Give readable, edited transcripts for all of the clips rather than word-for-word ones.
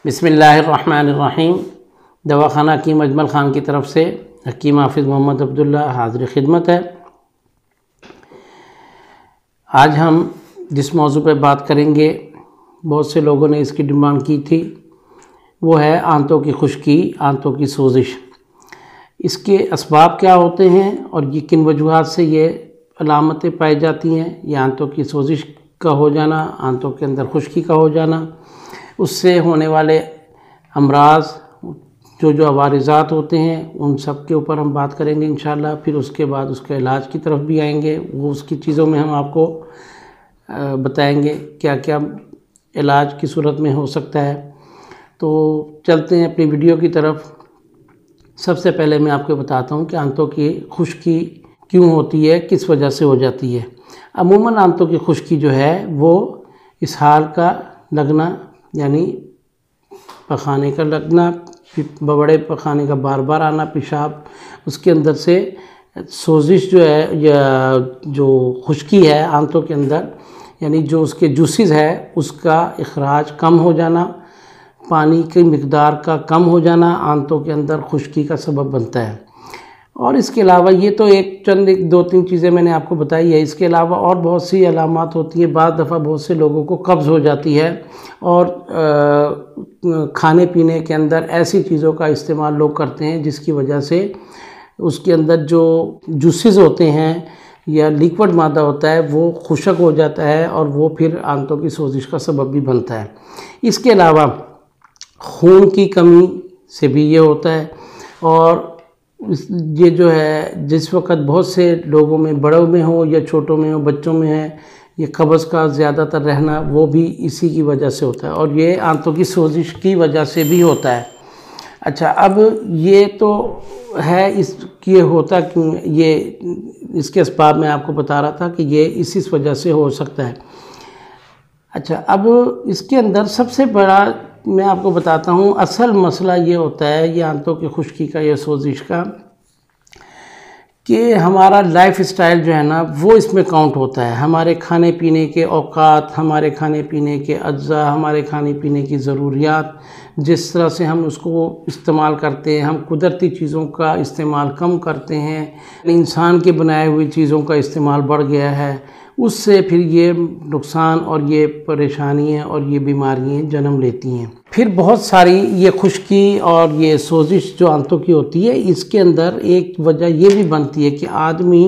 बिस्मिल्लाहिर्रहमानिर्रहीम। दवाखाना हकीम अजमल ख़ान की तरफ से हकीम हाफिज़ मोहम्मद अब्दुल्ला हाज़िर खिदमत है। आज हम जिस मौजू पर बात करेंगे, बहुत से लोगों ने इसकी डिमांड की थी, वो है आंतों की खुश्की, आंतों की सोजिश। इसके असबाब क्या होते हैं और ये किन वजूहात से ये अलामतें पाई जाती हैं। ये आंतों की सोजिश का हो जाना, आंतों के अंदर खुश्की का हो जाना, उससे होने वाले अमराज जो अवारिज़ात होते हैं, उन सब के ऊपर हम बात करेंगे इंशाअल्लाह। फिर उसके बाद उसके इलाज की तरफ भी आएंगे। वो उसकी चीज़ों में हम आपको बताएंगे क्या क्या इलाज की सूरत में हो सकता है। तो चलते हैं अपनी वीडियो की तरफ। सबसे पहले मैं आपको बताता हूँ कि आंतों की खुश्की क्यों होती है, किस वजह से हो जाती है। अमूमन आंतों की खुश्की जो है वो इसहाल का लगना, यानी पखाने का लगना, बड़े पखाने का बार बार आना, पेशाब, उसके अंदर से सोजिश जो है या जो खुश्की है आंतों के अंदर, यानी जो उसके जूसेस है उसका इखराज कम हो जाना, पानी की मिकदार का कम हो जाना आंतों के अंदर खुश्की का सबब बनता है। और इसके अलावा ये तो एक दो तीन चीज़ें मैंने आपको बताई है। इसके अलावा और बहुत सी अलामात होती हैं। बाद दफ़ा बहुत से लोगों को कब्ज़ हो जाती है और खाने पीने के अंदर ऐसी चीज़ों का इस्तेमाल लोग करते हैं जिसकी वजह से उसके अंदर जो जूसेस होते हैं या लिक्विड मादा होता है वो खुशक हो जाता है और वो फिर आंतों की सोजिश का सबब भी बनता है। इसके अलावा खून की कमी से भी ये होता है। और ये जो है जिस वक्त बहुत से लोगों में, बड़ों में हो या छोटों में हो, बच्चों में है, ये कब्ज़ का ज़्यादातर रहना वो भी इसी की वजह से होता है और ये आंतों की सोजिश की वजह से भी होता है। अच्छा, अब ये तो है इसकी होता क्यों, ये इसके असबाब मैं आपको बता रहा था कि ये इसी वजह से हो सकता है। अच्छा, अब इसके अंदर सबसे बड़ा मैं आपको बताता हूँ, असल मसला ये होता है ये आंतों की खुश्की का या सोजिश का, कि हमारा लाइफ स्टाइल जो है ना वो इसमें काउंट होता है। हमारे खाने पीने के औकात, हमारे खाने पीने के अज्जा, हमारे खाने पीने की ज़रूरियात, जिस तरह से हम उसको इस्तेमाल करते हैं, हम कुदरती चीज़ों का इस्तेमाल कम करते हैं, इंसान के बनाए हुई चीज़ों का इस्तेमाल बढ़ गया है, उससे फिर ये नुकसान और ये परेशानियाँ और ये बीमारियाँ जन्म लेती हैं। फिर बहुत सारी ये खुश्की और ये सोजिश जो आंतों की होती है, इसके अंदर एक वजह ये भी बनती है कि आदमी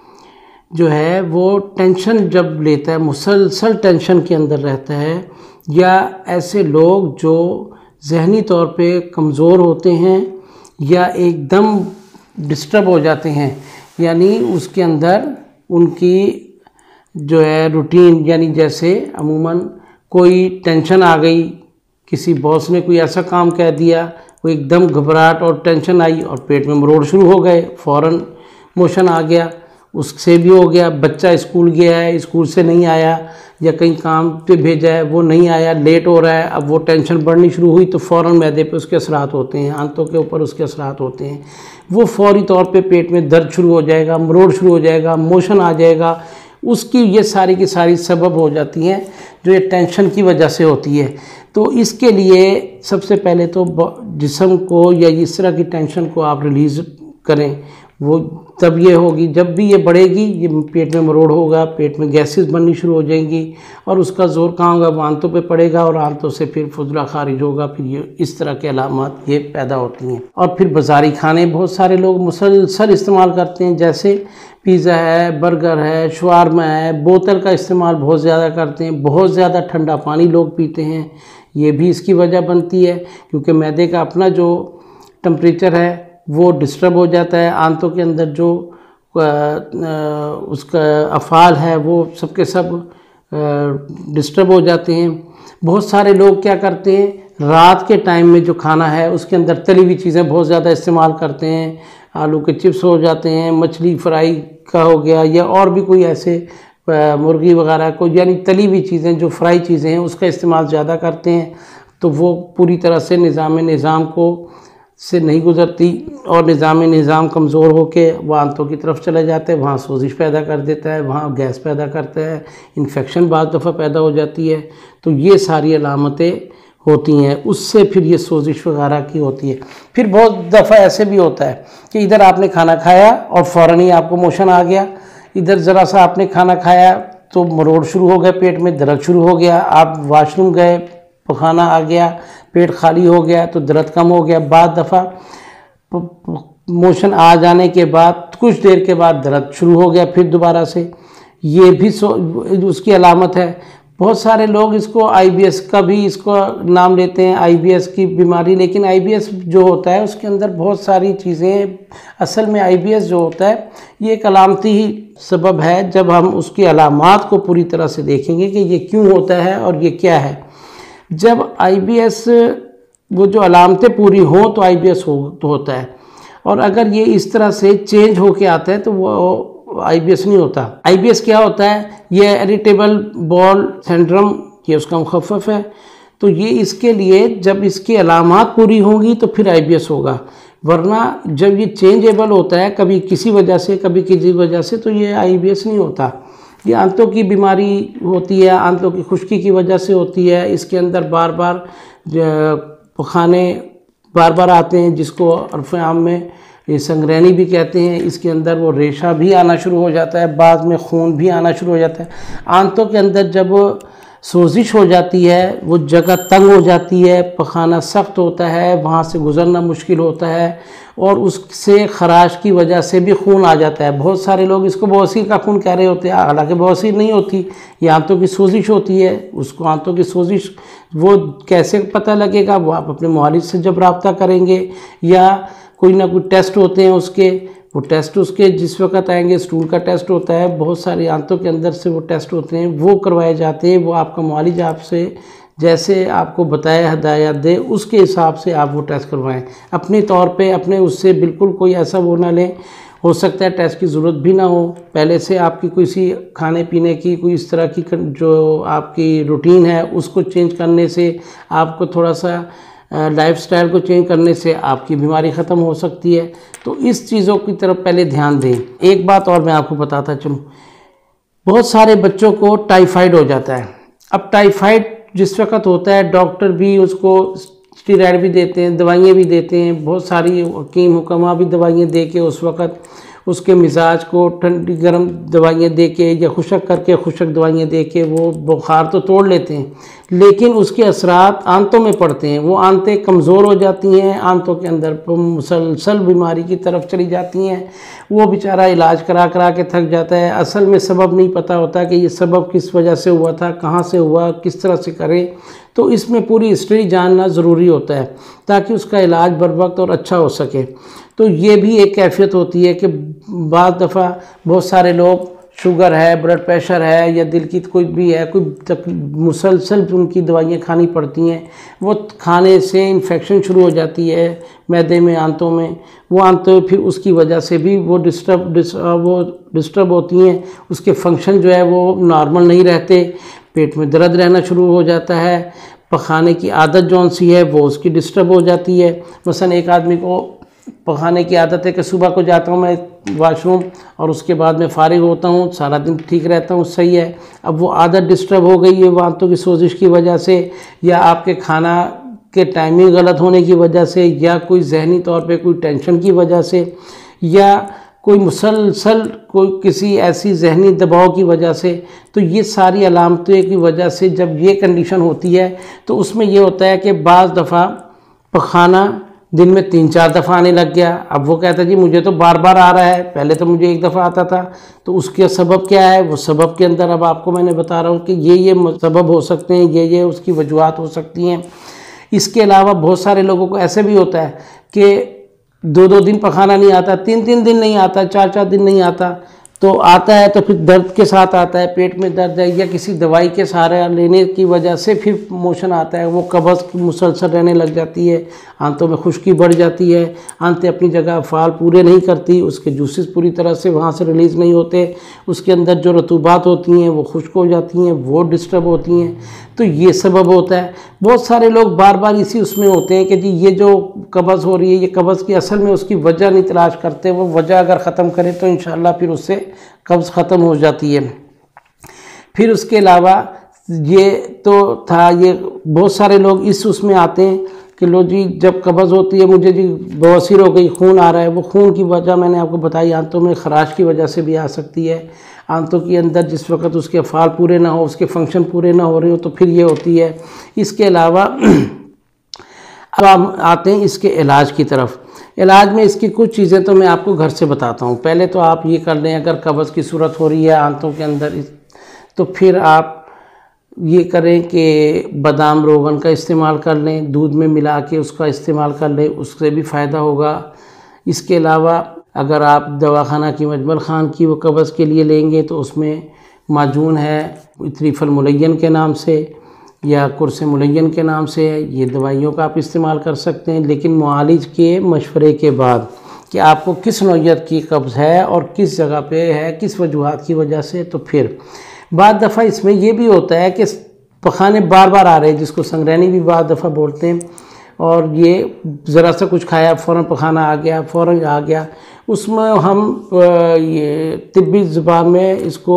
जो है वो टेंशन जब लेता है, मुसलसल टेंशन के अंदर रहता है, या ऐसे लोग जो ज़हनी तौर पे कमज़ोर होते हैं या एकदम डिस्टर्ब हो जाते हैं, यानी उसके अंदर उनकी जो है रूटीन, यानी जैसे अमूमन कोई टेंशन आ गई, किसी बॉस ने कोई ऐसा काम कह दिया, वो एकदम घबराहट और टेंशन आई और पेट में मरोड़ शुरू हो गए, फ़ौरन मोशन आ गया, उससे भी हो गया। बच्चा स्कूल गया है, स्कूल से नहीं आया, या कहीं काम पे भेजा है वो नहीं आया, लेट हो रहा है, अब वो टेंशन बढ़नी शुरू हुई तो फ़ौरन मैदे पे उसके असरात होते हैं, आंतों के ऊपर उसके असरात होते हैं। वो फौरी तौर पे पेट में दर्द शुरू हो जाएगा, मरोड़ शुरू हो जाएगा, मोशन आ जाएगा। उसकी ये सारी की सारी सबब हो जाती हैं जो ये टेंशन की वजह से होती है। तो इसके लिए सबसे पहले तो जिस्म को या इस तरह की टेंशन को आप रिलीज़ करें। वो तब ये होगी जब भी ये बढ़ेगी, ये पेट में मरोड़ होगा, पेट में गैसेस बननी शुरू हो जाएंगी और उसका ज़ोर कहाँ होगा, वो आंतों पे पड़ेगा और आंतों से फिर फुजला खारिज होगा। फिर ये इस तरह के अलामत ये पैदा होती हैं। और फिर बाज़ारी खाने बहुत सारे लोग मुसलसल इस्तेमाल करते हैं, जैसे पिज़्ज़ा है, बर्गर है, शवारमा है, बोतल का इस्तेमाल बहुत ज़्यादा करते हैं, बहुत ज़्यादा ठंडा पानी लोग पीते हैं, ये भी इसकी वजह बनती है, क्योंकि मैदे का अपना जो टेम्परेचर है वो डिस्टर्ब हो जाता है। आंतों के अंदर जो उसका अफ़ाल है वो सबके सब डिस्टर्ब हो जाते हैं। बहुत सारे लोग क्या करते हैं, रात के टाइम में जो खाना है उसके अंदर तली हुई चीज़ें बहुत ज़्यादा इस्तेमाल करते हैं। आलू के चिप्स हो जाते हैं, मछली फ्राई का हो गया, या और भी कोई ऐसे मुर्गी वगैरह को, यानी तली हुई चीज़ें जो फ्राई चीज़ें हैं उसका इस्तेमाल ज़्यादा करते हैं। तो वो पूरी तरह से निज़ाम को से नहीं गुज़रती और निज़ाम कमज़ोर होके वह आंतों की तरफ चले जाते हैं, वहाँ सोजिश पैदा कर देता है, वहाँ गैस पैदा करता है, इन्फेक्शन बाद दफ़ा पैदा हो जाती है। तो ये सारी अलामतें होती हैं, उससे फिर ये सोजिश वगैरह की होती है। फिर बहुत दफ़ा ऐसे भी होता है कि इधर आपने खाना खाया और फ़ौरन ही आपको मोशन आ गया, इधर ज़रा सा आपने खाना खाया तो मरोड़ शुरू हो गया, पेट में दर्द शुरू हो गया, आप वॉशरूम गए, पखाना आ गया, पेट खाली हो गया तो दर्द कम हो गया। बाद दफ़ा मोशन आ जाने के बाद कुछ देर के बाद दर्द शुरू हो गया फिर दोबारा से, ये भी उसकी अलामत है। बहुत सारे लोग इसको IBS का भी इसको नाम लेते हैं, IBS की बीमारी, लेकिन IBS जो होता है उसके अंदर बहुत सारी चीज़ें, असल में IBS जो होता है ये एक अलामती ही सबब है। जब हम उसकी अलामात को पूरी तरह से देखेंगे कि ये क्यों होता है और ये क्या है, जब IBS वो जो अलामतें पूरी हों तो IBS होता है, और अगर ये इस तरह से चेंज होके आता है तो वो IBS नहीं होता। IBS क्या होता है, ये इरिटेबल बॉल सिंड्रोम, ये उसका मुखफ़फ़ है। तो ये इसके लिए जब इसकी अलामात पूरी होंगी तो फिर IBS होगा, वरना जब ये चेंजेबल होता है कभी किसी वजह से कभी किसी वजह से तो ये IBS नहीं होता। ये आंतों की बीमारी होती है, आंतों की खुश्की की वजह से होती है। इसके अंदर बार बार पखाने बार बार आते हैं, जिसको अर्फ़ आम में ये संग्रहणी भी कहते हैं। इसके अंदर वो रेशा भी आना शुरू हो जाता है, बाद में खून भी आना शुरू हो जाता है। आंतों के अंदर जब सोजिश हो जाती है, वो जगह तंग हो जाती है, पखाना सख्त होता है, वहाँ से गुज़रना मुश्किल होता है, और उससे ख़राश की वजह से भी खून आ जाता है। बहुत सारे लोग इसको बवासीर का खून कह रहे होते हैं, हालांकि बवासीर नहीं होती, ये आंतों की सोजिश होती है। उसको आंतों की सोजिश वो कैसे पता लगेगा, वो आप अपने मुआलिज से जब रब्ता करेंगे, या कोई ना कोई टेस्ट होते हैं उसके, वो टेस्ट उसके जिस वक्त आएंगे, स्टूल का टेस्ट होता है, बहुत सारी आंतों के अंदर से वो टेस्ट होते हैं, वो करवाए जाते हैं। वो आपका मुआलिज आपसे जैसे आपको बताया हदायत दे उसके हिसाब से आप वो टेस्ट करवाएं। अपने तौर पे अपने उससे बिल्कुल कोई ऐसा वो ना लें, हो सकता है टेस्ट की ज़रूरत भी ना हो, पहले से आपकी किसी खाने पीने की कोई इस तरह की जो आपकी रूटीन है उसको चेंज करने से, आपको थोड़ा सा लाइफस्टाइल को चेंज करने से आपकी बीमारी ख़त्म हो सकती है। तो इस चीज़ों की तरफ पहले ध्यान दें। एक बात और मैं आपको बताता चलूँ, बहुत सारे बच्चों को टाइफाइड हो जाता है। अब टाइफाइड जिस वक्त होता है, डॉक्टर भी उसको स्टीरॉयड भी देते हैं, दवाइयाँ भी देते हैं, बहुत सारी हकीम हुक्मा भी दवाइयाँ दे के उस वक्त उसके मिजाज को ठंडी गर्म दवाइयाँ दे के या खुशक करके खुशक दवाइयाँ दे के वो बुखार तो तोड़ लेते हैं, लेकिन उसके असरात आंतों में पड़ते हैं। वो आंतें कमज़ोर हो जाती हैं, आंतों के अंदर मुसलसल बीमारी की तरफ चली जाती हैं। वो बेचारा इलाज करा करा के थक जाता है। असल में सबब नहीं पता होता कि ये सबब किस वजह से हुआ था, कहाँ से हुआ, किस तरह से करें। तो इसमें पूरी हिस्ट्री जानना ज़रूरी होता है ताकि उसका इलाज बर वक्त और अच्छा हो सके। तो ये भी एक कैफियत होती है कि बाद दफ़ा बहुत सारे लोग शुगर है, ब्लड प्रेशर है, या दिल की कोई भी है, कोई मुसलसल उनकी दवाइयाँ खानी पड़ती हैं। वो खाने से इन्फेक्शन शुरू हो जाती है मैदे में, आंतों में। वो आंतों फिर उसकी वजह से भी वो डिस्टर्ब होती हैं, उसके फंक्शन जो है वो नॉर्मल नहीं रहते, पेट में दर्द रहना शुरू हो जाता है, पखाने की आदत जौन सी है वो उसकी डिस्टर्ब हो जाती है। मसलन एक आदमी को पखाने की आदत है कि सुबह को जाता हूँ मैं वॉशरूम और उसके बाद में फारिग होता हूँ, सारा दिन ठीक रहता हूँ, सही है। अब वो आदत डिस्टर्ब हो गई है आंतों की सोजिश की वजह से, या आपके खाना के टाइमिंग गलत होने की वजह से, या कोई जहनी तौर पे कोई टेंशन की वजह से, या कोई मुसलसल कोई किसी ऐसी जहनी दबाव की वजह से। तो ये सारी अलामतों की वजह से जब ये कंडीशन होती है तो उसमें ये होता है कि बाज़ दफ़ा पखाना दिन में 3-4 दफ़ा आने लग गया। अब वो कहता है जी मुझे तो बार बार आ रहा है, पहले तो मुझे एक दफ़ा आता था। तो उसके सबब क्या है, वो सबब के अंदर अब आपको मैंने बता रहा हूँ कि ये सबब हो सकते हैं, ये उसकी वजूहत हो सकती हैं। इसके अलावा बहुत सारे लोगों को ऐसे भी होता है कि 2-2 दिन पखाना नहीं आता, 3-3 दिन नहीं आता, 4-4 दिन नहीं आता। तो आता है तो फिर दर्द के साथ आता है, पेट में दर्द है, या किसी दवाई के सहारा लेने की वजह से फिर मोशन आता है, वो कब्ज़ मुसलसल रहने लग जाती है, आंतों में खुश्की बढ़ जाती है, आंतें अपनी जगह अफ़ाल पूरे नहीं करती, उसके जूसेस पूरी तरह से वहाँ से रिलीज़ नहीं होते, उसके अंदर जो रतूबात होती हैं वो खुश्क हो जाती हैं, वो डिस्टर्ब होती हैं। तो ये सबब होता है। बहुत सारे लोग बार बार इसी उसमें होते हैं कि जी ये जो कब्ज़ हो रही है, ये कब्ज़ की असल में उसकी वजह नहीं तलाश करते। वो वजह अगर ख़त्म करें तो इंशाअल्लाह फिर उससे कब्ज़ ख़त्म हो जाती है। फिर उसके अलावा ये तो था। ये बहुत सारे लोग इस उसमें आते हैं कि लो जी जब कब्ज़ होती है, मुझे जी बवासीर हो गई, खून आ रहा है, वो खून की वजह मैंने आपको बताई आंतों में खराश की वजह से भी आ सकती है। आंतों के अंदर जिस वक्त उसके अफ़ाल पूरे ना हो, उसके फंक्शन पूरे ना हो रहे हो, तो फिर ये होती है। इसके अलावा अब हम आते हैं इसके इलाज की तरफ। इलाज में इसकी कुछ चीज़ें तो मैं आपको घर से बताता हूँ। पहले तो आप ये कर लें, अगर कब्ज़ की सूरत हो रही है आंतों के अंदर, तो फिर आप ये करें कि बादाम रोगन का इस्तेमाल कर लें, दूध में मिला के उसका इस्तेमाल कर लें, उससे भी फ़ायदा होगा। इसके अलावा अगर आप दवाखाना की मजमल ख़ान की वो कब्ज़ के लिए लेंगे तो उसमें माजून है इत्रीफल मुलय्यन के नाम से या कुर्स मुलय्यन के नाम से, ये दवाइयों का आप इस्तेमाल कर सकते हैं, लेकिन मुआलिज के मशवरे के बाद कि आपको किस नौइयत की कब्ज़ है और किस जगह पे है, किस वजूहात की वजह से। तो फिर बाद दफ़ा इसमें यह भी होता है कि पखाने बार बार आ रहे हैं, जिसको संगरैनी भी बाद दफ़ा बोलते हैं, और ये ज़रा सा कुछ खाया फ़ौरन पखाना आ गया, फ़ौरन आ गया। उसमें हम ये तिब्बी ज़ुबान में इसको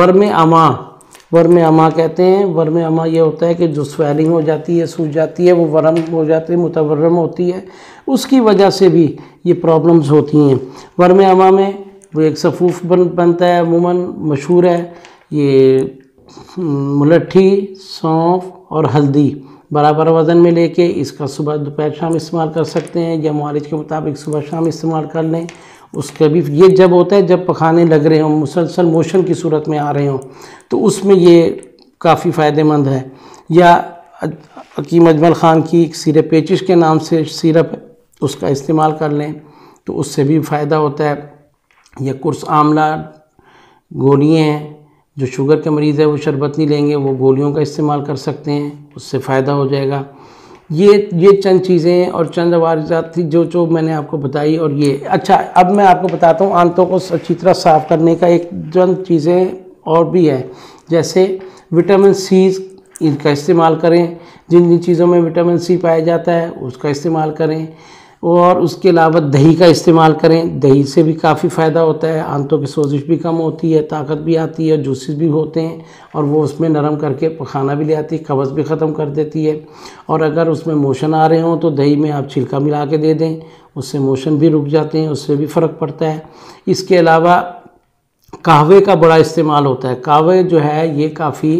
वर्म अमा कहते हैं। वर्म अमा ये होता है कि जो स्वेलिंग हो जाती है, सूज जाती है, वो वर्म हो जाती है, मुतवर्रम होती है, उसकी वजह से भी ये प्रॉब्लम्स होती हैं। वर्म अमा में वो एक सफ़ूफ़ बनता है, अमूमन मशहूर है। ये मुलट्ठी, सौंफ और हल्दी बराबर वज़न में लेके इसका सुबह दोपहर शाम इस्तेमाल कर सकते हैं, या मुआलिज के मुताबिक सुबह शाम इस्तेमाल कर लें। उसका भी ये जब होता है जब पखाने लग रहे हों, मुसलसल मोशन की सूरत में आ रहे हों, तो उसमें ये काफ़ी फ़ायदेमंद है। या हकीम अजमल ख़ान की सीरप पेचिश के नाम से सीरप है, उसका इस्तेमाल कर लें तो उससे भी फ़ायदा होता है। या कुर्स आमला गोलियाँ हैं, जो शुगर के मरीज़ है वो शरबत नहीं लेंगे, वो गोलियों का इस्तेमाल कर सकते हैं, उससे फ़ायदा हो जाएगा। ये चंद चीज़ें और चंद वारजात थी जो मैंने आपको बताई। और ये अच्छा, अब मैं आपको बताता हूँ आंतों को अच्छी तरह साफ़ करने का एक चंद चीज़ें और भी है। जैसे विटामिन सी इनका इस्तेमाल करें, जिन जिन चीज़ों में विटामिन सी पाया जाता है उसका इस्तेमाल करें। और उसके अलावा दही का इस्तेमाल करें, दही से भी काफ़ी फ़ायदा होता है, आंतों की सोजिश भी कम होती है, ताकत भी आती है, जूसेस भी होते हैं, और वो उसमें नरम करके पखाना भी ले आती है, कब्ज़ भी ख़त्म कर देती है। और अगर उसमें मोशन आ रहे हों तो दही में आप छिलका मिला के दे दें, उससे मोशन भी रुक जाते हैं, उससे भी फ़र्क पड़ता है। इसके अलावा कहवे का बड़ा इस्तेमाल होता है। कहवे जो है ये काफ़ी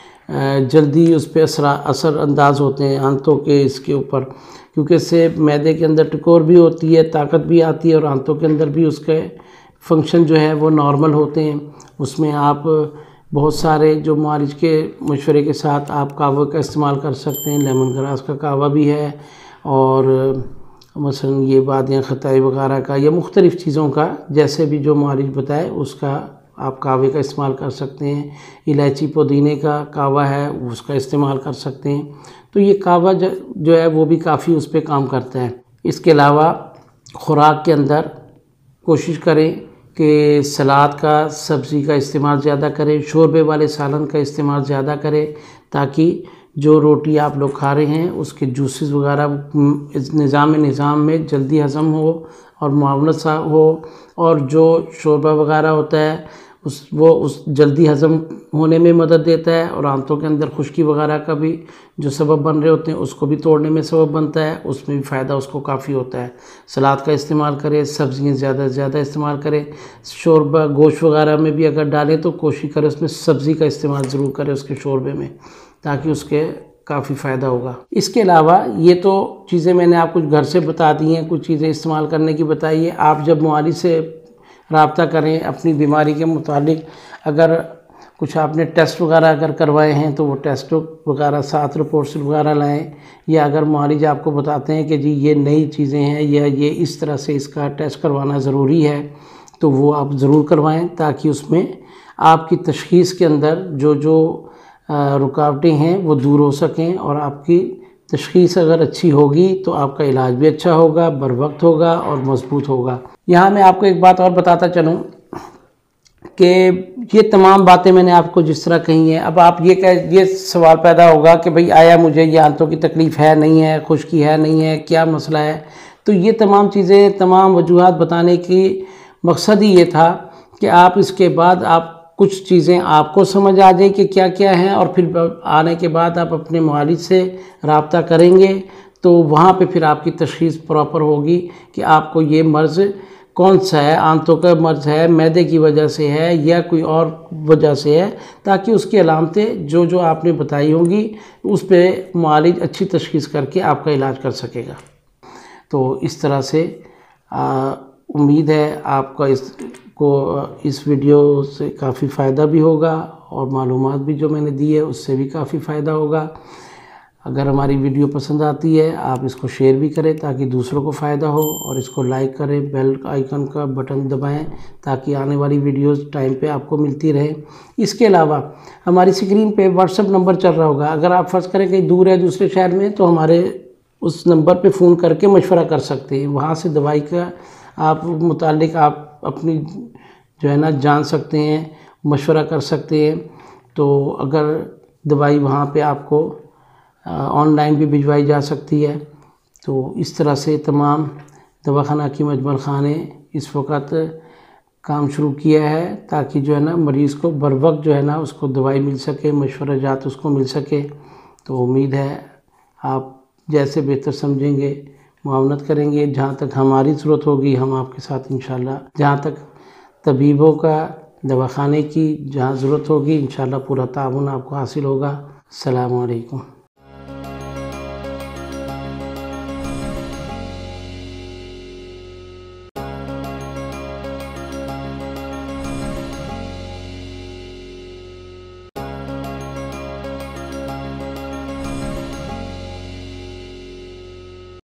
जल्दी उस पर असर अंदाज होते हैं आंतों के इसके ऊपर, क्योंकि इससे मैदे के अंदर टिकोर भी होती है, ताकत भी आती है, और आंतों के अंदर भी उसके फंक्शन जो है वो नॉर्मल होते हैं। उसमें आप बहुत सारे जो मुआलिज के मशवरे के साथ आप कहवे का इस्तेमाल कर सकते हैं। लेमन ग्रास का कहवा भी है, और मसलन ये बादियाँ खताई वगैरह का, या मुख्तलिफ़ चीज़ों का जैसे भी जो मुआलिज बताए उसका आप कहवे का इस्तेमाल कर सकते हैं। इलायची पुदीने का कहवा है, उसका इस्तेमाल कर सकते हैं। तो ये कहवा जो है वो भी काफ़ी उस पर काम करता है। इसके अलावा ख़ुराक के अंदर कोशिश करें कि सलाद का, सब्ज़ी का इस्तेमाल ज़्यादा करें, शोरबे वाले सालन का इस्तेमाल ज़्यादा करें, ताकि जो रोटी आप लोग खा रहे हैं उसके जूसेस वगैरह इस निज़ाम में जल्दी हज़म हो और मुआवनत सा हो, और जो शोरबा वगैरह होता है उस जल्दी हज़म होने में मदद देता है, और आंतों के अंदर खुश्की वगैरह का भी जो सबब बन रहे होते हैं उसको भी तोड़ने में सबब बनता है, उसमें भी फ़ायदा उसको काफ़ी होता है। सलाद का इस्तेमाल करें, सब्ज़ियाँ ज़्यादा से ज़्यादा इस्तेमाल करें। शोरबा गोश्त वगैरह में भी अगर डालें तो कोशिश करें उसमें सब्ज़ी का इस्तेमाल ज़रूर करें उसके शोरबे में, ताकि उसके काफ़ी फ़ायदा होगा। इसके अलावा ये तो चीज़ें मैंने आपको घर से बता दी हैं, कुछ चीज़ें इस्तेमाल करने की बताई है। आप जब मुआलिज से रब्ता करें अपनी बीमारी के मुतालिक, अगर कुछ आपने टेस्ट वगैरह अगर करवाए हैं तो वो टेस्ट वगैरह साथ रिपोर्ट्स वगैरह लाएं, या अगर मुआलिज आपको बताते हैं कि जी ये नई चीज़ें हैं या ये इस तरह से इसका टेस्ट करवाना ज़रूरी है, तो वो आप ज़रूर करवाएं, ताकि उसमें आपकी तशख़ीस के अंदर जो रुकावटें हैं वो दूर हो सकें, और आपकी तशख़ीस अगर अच्छी होगी तो आपका इलाज भी अच्छा होगा, बर वक्त होगा और मज़बूत होगा। यहाँ मैं आपको एक बात और बताता चलूँ कि ये तमाम बातें मैंने आपको जिस तरह कही हैं, अब आप ये सवाल पैदा होगा कि भाई आया मुझे ये आंतों की तकलीफ़ है नहीं है, खुश्की है नहीं है, क्या मसला है। तो ये तमाम चीज़ें, तमाम वजूहात बताने की मकसद ही ये था कि आप इसके बाद आप कुछ चीज़ें आपको समझ आ जाए कि क्या क्या है, और फिर आने के बाद आप अपने मुआलिज से रब्ता करेंगे तो वहाँ पे फिर आपकी तशख़ीस प्रॉपर होगी कि आपको ये मर्ज़ कौन सा है, आंतों का मर्ज़ है, मैदे की वजह से है या कोई और वजह से है, ताकि उसकी अलामतें जो जो आपने बताई होंगी उस पर मुआलिज अच्छी तशख़ीस करके आपका इलाज कर सकेगा। तो इस तरह से उम्मीद है आपका इस वीडियो से काफ़ी फ़ायदा भी होगा और मालूमात भी जो मैंने दी है उससे भी काफ़ी फ़ायदा होगा। अगर हमारी वीडियो पसंद आती है आप इसको शेयर भी करें ताकि दूसरों को फ़ायदा हो, और इसको लाइक करें, बेल आइकन का बटन दबाएं ताकि आने वाली वीडियोस टाइम पे आपको मिलती रहे। इसके अलावा हमारी स्क्रीन पे व्हाट्सएप नंबर चल रहा होगा, अगर आप फ़र्ज़ करें कहीं दूर है दूसरे शहर में तो हमारे उस नंबर पे फ़ोन करके मशवरा कर सकते हैं। वहाँ से दवाई का आप मुतालिक आप अपनी जो है ना जान सकते हैं, मशवरा कर सकते हैं। तो अगर दवाई वहाँ पे आपको ऑनलाइन भी भिजवाई जा सकती है। तो इस तरह से तमाम दवाखाना की मजमल खाने इस वक्त काम शुरू किया है ताकि जो है ना मरीज़ को बर वक्त जो है ना उसको दवाई मिल सके, मशवरा जात उसको मिल सके। तो उम्मीद है आप जैसे बेहतर समझेंगे मुआवनत करेंगे। जहाँ तक हमारी ज़रूरत होगी हम आपके साथ इंशाल्लाह, जहाँ तक तबीबों का दवाखाने की जहाँ ज़रूरत होगी इंशाल्लाह पूरा ताउन आपको हासिल होगा। अस्सलामु अलैकुम।